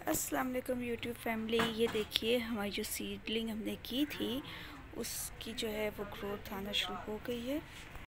अस्सलाम वालेकुम YouTube family. ये देखिए हमारी जो सीडलिंग हमने की थी उसकी जो है वो ग्रोथ आना शुरू हो गई है।